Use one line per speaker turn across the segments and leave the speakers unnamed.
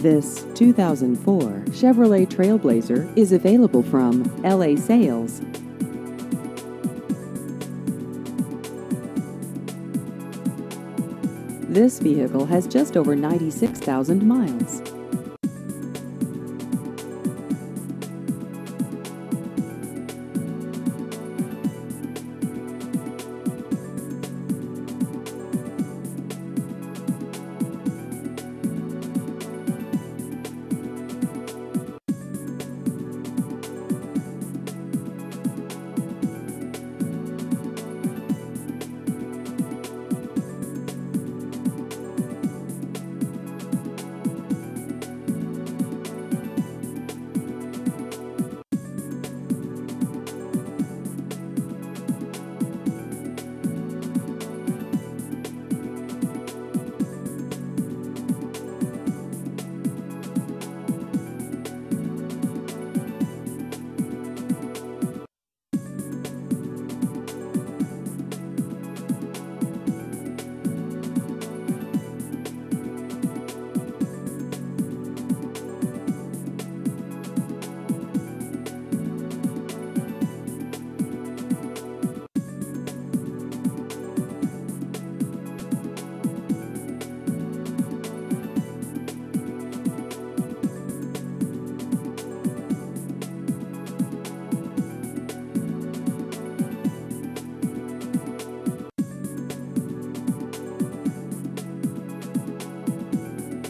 This 2004 Chevrolet Trailblazer is available from LA Sales. This vehicle has just over 96,000 miles.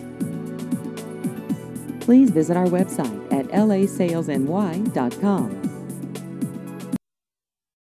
Please visit our website at lasalesny.com.